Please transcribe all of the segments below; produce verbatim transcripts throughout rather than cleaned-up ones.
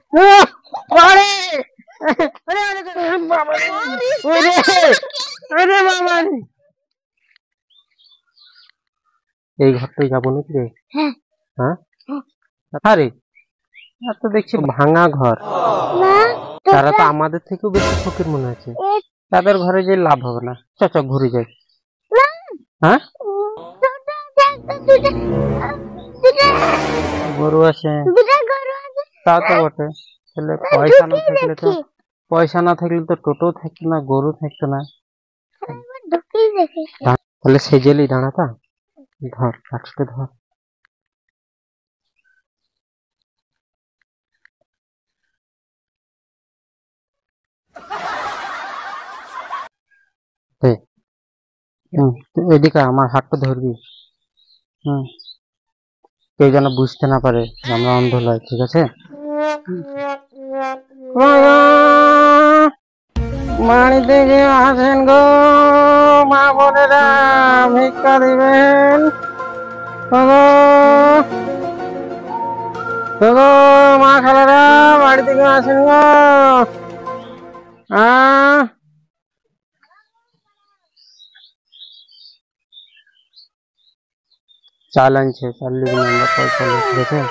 এই ঘরটাই যাবো নাকি রে? হ্যাঁ আরে তো দেখছি ভাঙা ঘর, তারা তো আমাদের থেকেও বেশি ফকির মনে হচ্ছে, তাদের ঘরে যে লাভ হবে না, চ চ ঘুরে যাই। হ্যাঁ গরু আছে, তাও তো বটে, তাহলে পয়সা না থাকলে তো পয়সা না থাকলে তো টোটো থাকতো না, গরু থাকতো না, তাহলে সেজেলি দাঁড়াতা। ধর কাঠটা ধর, এদিকে আমার হাতটা ধরবি, হম কেউ যেন বুঝতে না পারে আমরা অন্ধ নয়, ঠিক আছে? বাড়ি থেকে আসেন গো মা বোনেরা, ভিক্ষা দিবেন গো মা খালারা, বাড়ি থেকে আসেন গো। আহ চাল আনছে, চাল লিখে আমরা পয়সা লিখে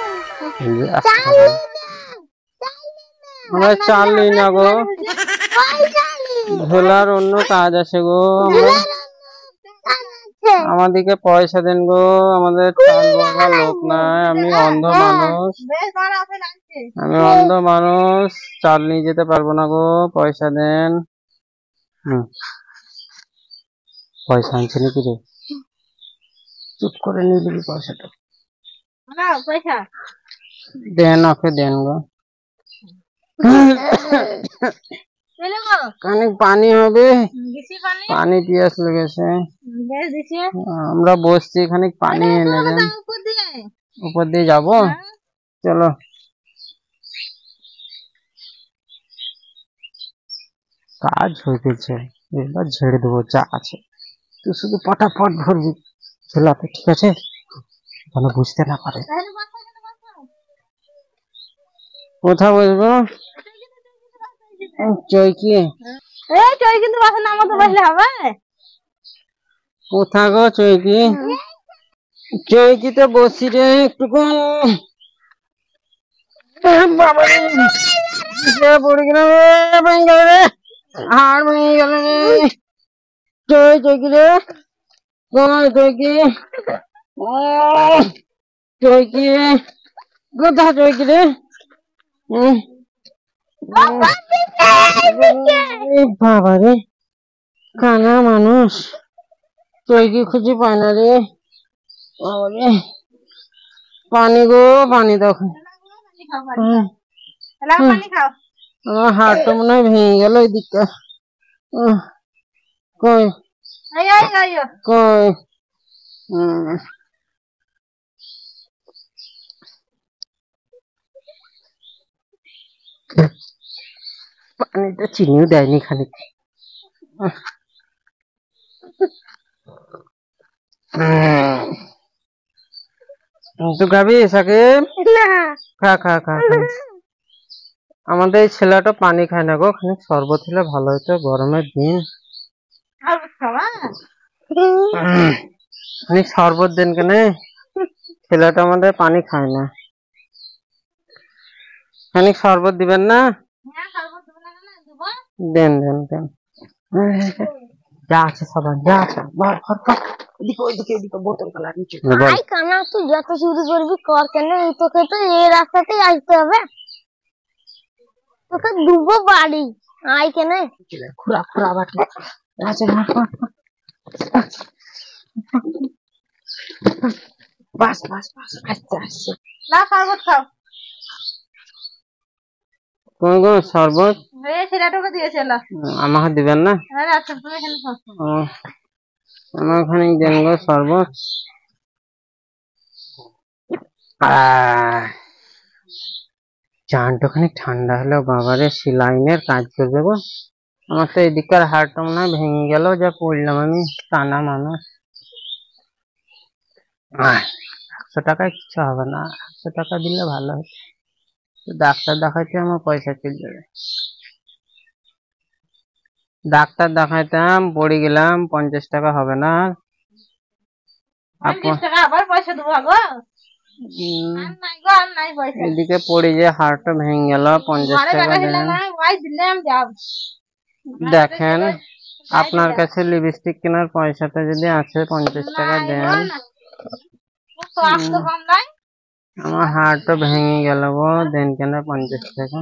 আমরা চাল নিই না গো, ভোলার অন্য কাজ আছে গো, আমাদেরকে পয়সা দেন গো, আমাদের চাল বলার লোক নাই, আমি অন্ধ মানুষ, আমি অন্ধ মানুষ, চাল নিয়ে যেতে পারবো না গো, পয়সা দেন। হম পয়সা আনছে নাকি রে? চুপ করে নিয়ে নিবি পয়সাটা, দেন ওকে দেন গো, খানিক পানি হবে, পানি পিয়াস লেগেছে, আমরা বসছি, খানিক পানি এনে দেন। উপর দিয়ে যাবো, চলো। কাজ হয়েছে, এবার ঝেড়ে দেবো যা আছে, তুই শুধু পটাপট ভরবি ছেলাতে, ঠিক আছে? যেন বুঝতে না পারে। কোথা বসবো? চৈকি কোথা গো? চৈকি চৈকিতে বসি রে, একটুকু পড়ে গেল রে, হাড় ভেঙে গেল রে, চৈ চৈকি রে, চৈকি চৈকি কোথা? চৈকি রে, বাবা রে, কানা মানুষ, চৈকি খুঁজে পায় না রে, পানি গো, পানি দেখো, আমার হাড়টা মনে হয় ভেঙে গেল ওই দিকটা, কই কই হম পানিটা চিনিও দেয়নি খানিক, তো খাবি সাকিব? খা খা খা, আমাদের এই ছেলেটা পানি খায় না গো, খানিক শরবত হলে ভালো হতো, গরমের দিন, খানিক শরবত দেন কেন, ছেলেটা আমাদের পানি খায় না, খানিক শরবত দিবেন না? দেন দেন দেন, যা আছে সবার যা আছে, বোতল কালা নিচে কানা, তুই যত চুরি করবি কর, কেন তোকে তো এই রাস্তাতেই আসতে হবে, তোকে দুবো বাড়ি, আয় কেন খুড়া খুড়া বাটি আছে, বাস বাস বাস আস্তে আস্তে, না শরবত খাও, কোন কোন শরবত ছেলেটাকে দিয়েছিল, আমাকে দিবেন না? আমার খানিক দেন গো শরবত, চানটা খানিক ঠান্ডা হলো, বাবারে সিলাইনের কাজ করবে গো, আমার তো এদিককার হাড়টা মনে হয় ভেঙে গেল, যা পড়লাম আমি, টানা মানুষ, একশো টাকায় কিছু হবে না, একশো টাকা দিলে ভালো হতো, ডাক্তার দেখাইতে আমার পয়সা চলে যাবে। ডাক্তার দেখাইতাম, পড়ে গেলাম, পঞ্চাশ টাকা হবে না। এদিকে পড়ে যে হাড়টা ভেঙে গেল, পঞ্চাশ টাকা দেখেন। আপনার কাছে লিপস্টিক কেনার পয়সাটা যদি আছে, পঞ্চাশ টাকা দেন। আমার হাড়টা ভেঙে গেল গো, দেন কেন পঞ্চাশ টাকা।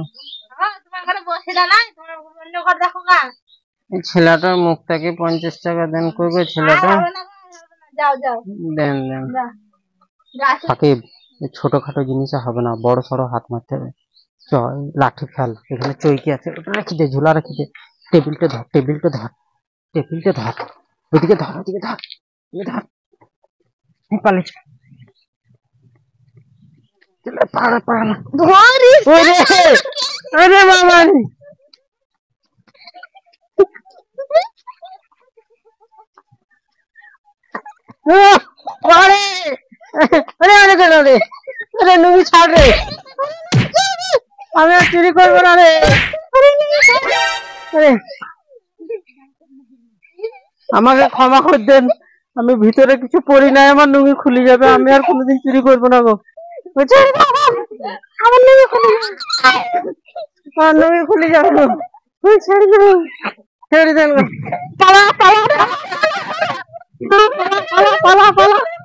ছেলেটার মুখটাকে পঞ্চাশ টাকা দেন। কই গো ছেলেটা, দেন দেন। সাকিব, ছোটখাটো জিনিসে হবে না, বড় সড়ো হাত মারতে হবে। চল লাঠি ফেল, এখানে চৈকি আছে, ওটা রাখি দে, ঝোলা রাখি দে। টেবিলটা ধর, টেবিলটা ধর, টেবিলটা ধর, ওইদিকে ধর, ওইদিকে ধর, ধর। পালিস পাড়া পাড়া আরে বাবা, নুঙ্গি ছাড় রে, আমি আর চুরি করবো না রে। আমাকে ক্ষমা করে দেন, আমি ভিতরে কিছু পড়ি নাই, আমার নুঙ্গি খুলে যাবে, আমি আর কোনোদিন চুরি করবো না গো। আমার নুঙ্গি খুলে যাবে, আমার নুঙ্গি খুলে যাবে গো, ছেড়ে দেন, ছেড়ে দেন গো। পালা পালা পালা পালা পালা।